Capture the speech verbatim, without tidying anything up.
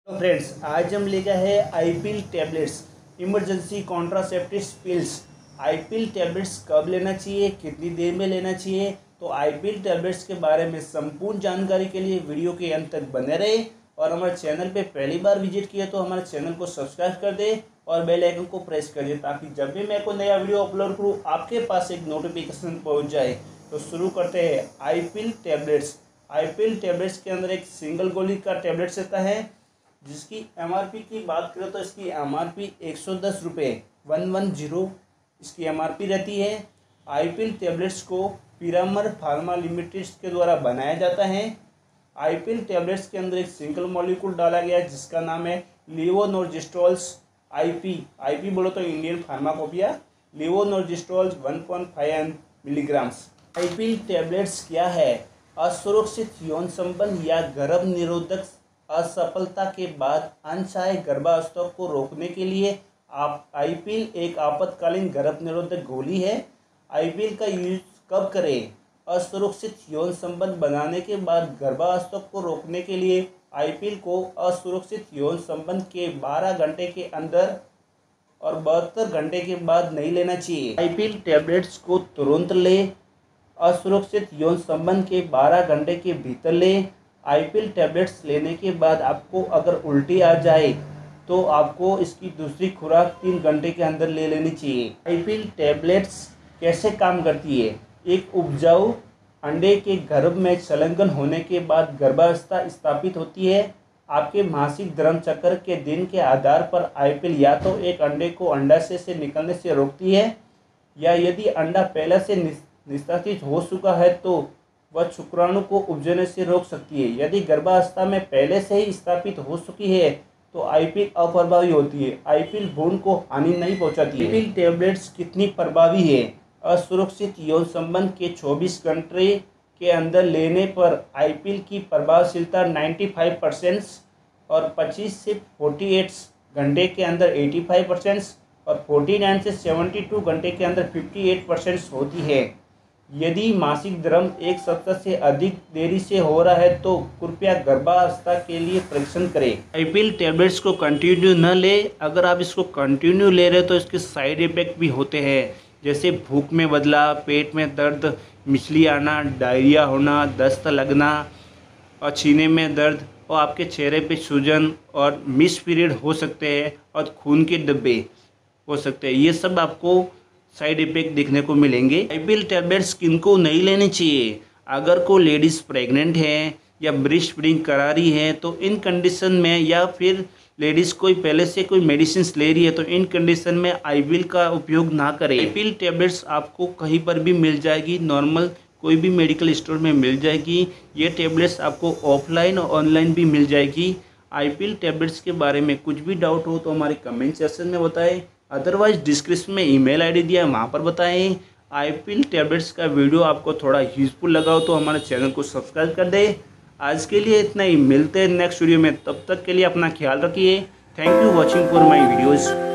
तो फ्रेंड्स, आज हम लेकर है i pill tablets emergency contraceptive pills. I pill tablets कब लेना चाहिए, कितनी देर में लेना चाहिए, तो आईपिल टैबलेट्स के बारे में संपूर्ण जानकारी के लिए वीडियो के अंत तक बने रहे। और हमारे चैनल पे पहली बार विजिट किया तो हमारे चैनल को सब्सक्राइब कर दे और बेल आइकन को प्रेस कर दे, ताकि जब भी मैं कोई नया वीडियो अपलोड करूँ आपके पास एक नोटिफिकेशन पहुँच जाए। तो शुरू करते हैं आईपिल टैबलेट्स। आईपिल टैबलेट्स के अंदर एक सिंगल गोली का टैबलेट्स रहता है, जिसकी एमआरपी की बात करें तो इसकी एमआरपी एक सौ दस रुपये वन वन जीरो इसकी एमआरपी रहती है। आईपिल टैबलेट्स को पिरामल फार्मा लिमिटेड के द्वारा बनाया जाता है। आईपिल टैबलेट्स के अंदर एक सिंगल मॉलिक्यूल डाला गया है जिसका नाम है लेवोनोर्जिस्ट्रोल्स आईपी। आईपी बोलो तो Indian pharmacopoeia. Levonorgestrels one point five milligrams. I pill tablets क्या है? असुरक्षित यौन संबंध या गर्भ निरोधक असफलता के बाद अनचाहे गर्भावस्था को रोकने के लिए आप आईपिल एक आपातकालीन गर्भ निरोधक गोली है। आईपिल का यूज कब करें? असुरक्षित यौन संबंध बनाने के बाद गर्भावस्था को रोकने के लिए आईपिल को असुरक्षित यौन संबंध के बारह घंटे के अंदर और बहत्तर घंटे के बाद नहीं लेना चाहिए। आईपिल टैबलेट्स को तुरंत लें। असुरक्षित यौन संबंध के बारह घंटे के भीतर लें। आईपिल टैबलेट्स लेने के बाद आपको अगर उल्टी आ जाए तो आपको इसकी दूसरी खुराक तीन घंटे के अंदर ले लेनी चाहिए। आईपिल टैबलेट्स कैसे काम करती है? एक उपजाऊ अंडे के गर्भ में संलग्न होने के बाद गर्भावस्था स्थापित होती है। आपके मासिक धर्म चक्र के दिन के आधार पर आईपिल या तो एक अंडे को अंडाशय से निकलने से रोकती है, या यदि अंडा पहले से निस्तापित हो चुका है तो वह शुक्राणु को उपजने से रोक सकती है। यदि गर्भावस्था में पहले से ही स्थापित हो चुकी है तो आईपिल अप्रभावी होती है। आईपिल भ्रूण को हानि नहीं पहुंचाती है। आईपिल टैबलेट्स कितनी प्रभावी है? असुरक्षित यौन संबंध के चौबीस घंटे के अंदर लेने पर आईपिल की प्रभावशीलता पचानवे परसेंट और पच्चीस से अड़तालीस घंटे के अंदर पचासी परसेंट और उनचास से बहत्तर घंटे के अंदर अट्ठावन परसेंट होती है। यदि मासिक धर्म एक सप्ताह से अधिक देरी से हो रहा है तो कृपया गर्भावस्था के लिए परीक्षण करें। आईपिल टैबलेट्स को कंटिन्यू न ले। अगर आप इसको कंटिन्यू ले रहे हो तो इसके साइड इफेक्ट भी होते हैं, जैसे भूख में बदलाव, पेट में दर्द, मिचली आना, डायरिया होना, दस्त लगना और सीने में दर्द और आपके चेहरे पे सूजन और मिस पीरियड हो सकते हैं और खून के डब्बे हो सकते हैं। ये सब आपको साइड इफेक्ट देखने को मिलेंगे। आईपिल टैबलेट्स किनको नहीं लेनी चाहिए? अगर कोई लेडीज़ प्रेग्नेंट है या ब्रेस्ट फीडिंग करा रही है तो इन कंडीशन में, या फिर लेडीज़ कोई पहले से कोई मेडिसिन ले रही है तो इन कंडीशन में आईपिल का उपयोग ना करें। आईपिल टैबलेट्स आपको कहीं पर भी मिल जाएगी, नॉर्मल कोई भी मेडिकल स्टोर में मिल जाएगी। ये टैबलेट्स आपको ऑफलाइन और ऑनलाइन भी मिल जाएगी। आईपिल टैबलेट्स के बारे में कुछ भी डाउट हो तो हमारे कमेंट सेक्शन में बताएं, अदरवाइज डिस्क्रिप्शन में ईमेल आईडी दिया है वहाँ पर बताएं। आईपिल टैबलेट्स का वीडियो आपको थोड़ा यूजफुल लगा हो तो हमारे चैनल को सब्सक्राइब कर दें। आज के लिए इतना ही, मिलते हैं नेक्स्ट वीडियो में। तब तक के लिए अपना ख्याल रखिए। Thank you watching for my videos.